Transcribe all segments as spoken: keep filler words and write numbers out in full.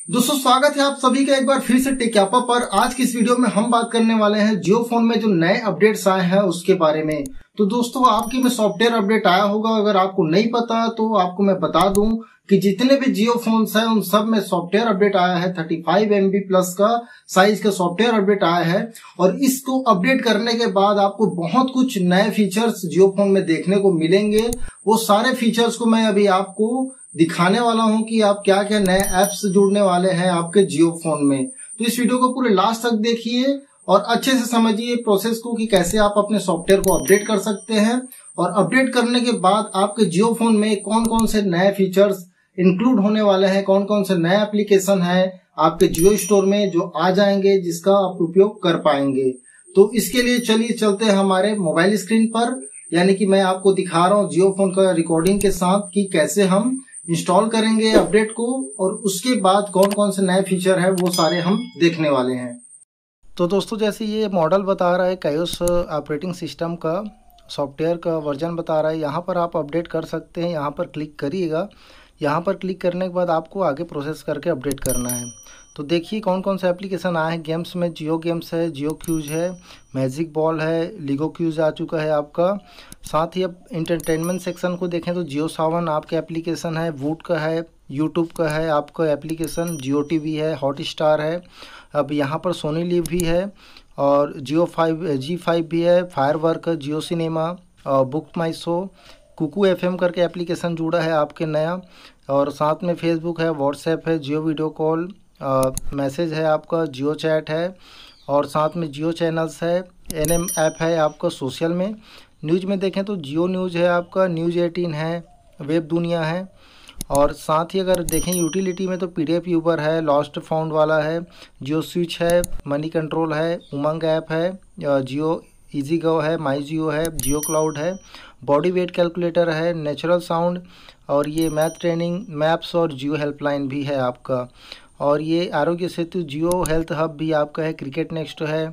दोस्तों स्वागत है आप सभी का एक बार फिर से टेक्यापा पर। आज की इस वीडियो में हम बात करने वाले हैं जियो फोन में जो नए अपडेट्स आए हैं उसके बारे में। तो दोस्तों आपके में सॉफ्टवेयर अपडेट आया होगा, अगर आपको नहीं पता तो आपको मैं बता दूं कि जितने भी जियो फोन्स हैं उन सब में सॉफ्टवेयर अपडेट आया है। पैंतीस एम बी प्लस का साइज का सॉफ्टवेयर अपडेट आया है और इसको अपडेट करने के बाद आपको बहुत कुछ नए फीचर्स जियो फोन में देखने को मिलेंगे। वो सारे फीचर्स को मैं अभी आपको दिखाने वाला हूं कि आप क्या क्या नए ऐप्स जुड़ने वाले हैं आपके जियो फोन में। तो इस वीडियो को पूरे लास्ट तक देखिए और अच्छे से समझिए प्रोसेस को कि कैसे आप अपने सॉफ्टवेयर को अपडेट कर सकते हैं और अपडेट करने के बाद आपके जियो फोन में कौन कौन से नए फीचर्स इंक्लूड होने वाले हैं, कौन कौन से नए एप्लीकेशन है आपके जियो स्टोर में जो आ जाएंगे जिसका आप उपयोग कर पाएंगे। तो इसके लिए चलिए चलते हैं हमारे मोबाइल स्क्रीन पर, यानी कि मैं आपको दिखा रहा हूँ जियो फोन का रिकॉर्डिंग के साथ कि कैसे हम इंस्टॉल करेंगे अपडेट को और उसके बाद कौन कौन से नए फीचर है वो सारे हम देखने वाले हैं। तो दोस्तों जैसे ये मॉडल बता रहा है कायोस ऑपरेटिंग सिस्टम का सॉफ्टवेयर का वर्जन बता रहा है, यहाँ पर आप अपडेट कर सकते हैं। यहाँ पर क्लिक करिएगा, यहाँ पर क्लिक करने के बाद आपको आगे प्रोसेस करके अपडेट करना है। तो देखिए कौन कौन सा एप्लीकेशन आए हैं। गेम्स में जियो गेम्स है, जियो क्यूज है, मैजिक बॉल है, लीगो क्यूज आ चुका है आपका। साथ ही अब इंटरटेनमेंट सेक्शन को देखें तो जियो सावन आपका एप्लीकेशन है, वूट का है, यूट्यूब का है आपका एप्लीकेशन, जियो टीवी है, हॉट स्टार है, अब यहाँ पर सोनी लिव भी है और जियो फाइव जी फाइव भी है, फायर वर्क, जियो सिनेमा और book my show, Kuku F M करके एप्लीकेशन जुड़ा है आपके नया, और साथ में फेसबुक है, व्हाट्सएप है, जियो वीडियो कॉल, मैसेज है आपका, जियो चैट है और साथ में जियो चैनल्स है, एन एम ऐप है आपका सोशल में। न्यूज़ में देखें तो जियो न्यूज़ है आपका, न्यूज़ एटीन है, वेब दुनिया है और साथ ही अगर देखें यूटिलिटी में तो पी डी एफ यूबर है, लॉस्ट फाउंड वाला है, जियो स्विच है, मनी कंट्रोल है, उमंग ऐप है, जियो इजी गो है, माई जियो है, जियो क्लाउड है, बॉडी वेट कैलकुलेटर है, नेचुरल साउंड और ये मैथ ट्रेनिंग, मैप्स और जियो हेल्पलाइन भी है आपका। और ये आरोग्य सेतु जियो हेल्थ हब भी आपका है, क्रिकेट नेक्स्ट है,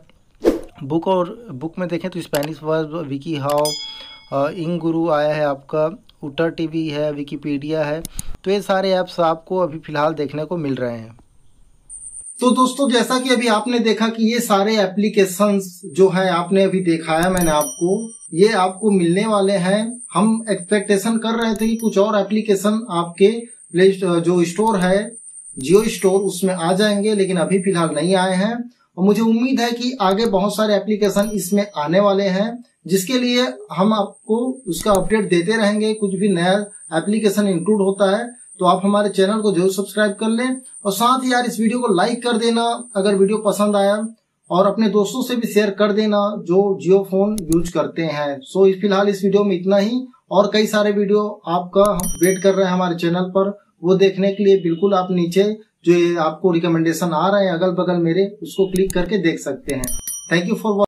बुक और बुक में देखें तो स्पेनिश वर्ब, विकी हाउ, इंग गुरु आया है आपका, उटर टीवी है, विकीपीडिया है। तो ये सारे ऐप्स आपको अभी फ़िलहाल देखने को मिल रहे हैं। तो दोस्तों जैसा कि अभी आपने देखा कि ये सारे एप्लीकेशंस जो है आपने अभी दिखाया मैंने आपको, ये आपको मिलने वाले हैं। हम एक्सपेक्टेशन कर रहे थे कि कुछ और एप्लीकेशन आपके प्ले जो स्टोर है जियो स्टोर उसमें आ जाएंगे, लेकिन अभी फिलहाल नहीं आए हैं और मुझे उम्मीद है कि आगे बहुत सारे एप्लीकेशन इसमें आने वाले हैं जिसके लिए हम आपको उसका अपडेट देते रहेंगे। कुछ भी नया एप्लीकेशन इंक्लूड होता है तो आप हमारे चैनल को जरूर सब्सक्राइब कर लें और साथ ही यार इस वीडियो को लाइक कर देना अगर वीडियो पसंद आया और अपने दोस्तों से भी शेयर कर देना जो जियो फोन यूज करते हैं। सो फिलहाल इस वीडियो में इतना ही, और कई सारे वीडियो आपका वेट कर रहे हैं हमारे चैनल पर, वो देखने के लिए बिल्कुल आप नीचे जो आपको रिकमेंडेशन आ रहे हैं अगल बगल मेरे, उसको क्लिक करके देख सकते हैं। Thank you for